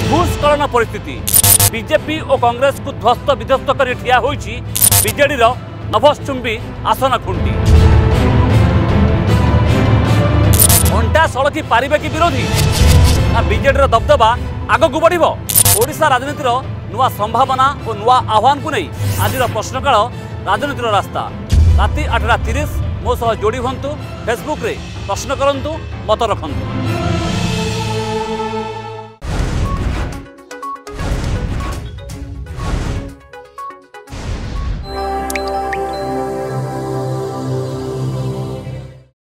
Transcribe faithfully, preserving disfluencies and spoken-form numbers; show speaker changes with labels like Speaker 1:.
Speaker 1: भूस्खलन परिस्थिति बीजेपी और कांग्रेस को ध्वस्त विध्वस्त कर ठिया होइछि बीजेडी रो नभश्चुंबी आसन खुंटी। घंटा सड़की पारिबे कि विरोधी ना बीजेडी रो दबदबा आगकू बढ़िबो। ओडिशा राजनीतिर नुआ संभावना और नुआ आह्वान को नहीं आज प्रश्नकाल राजनीतिर रास्ता। राति आठटा तीस मो सह जोड़ी हूँ फेसबुक रे प्रश्न करंतु मत रखंतु।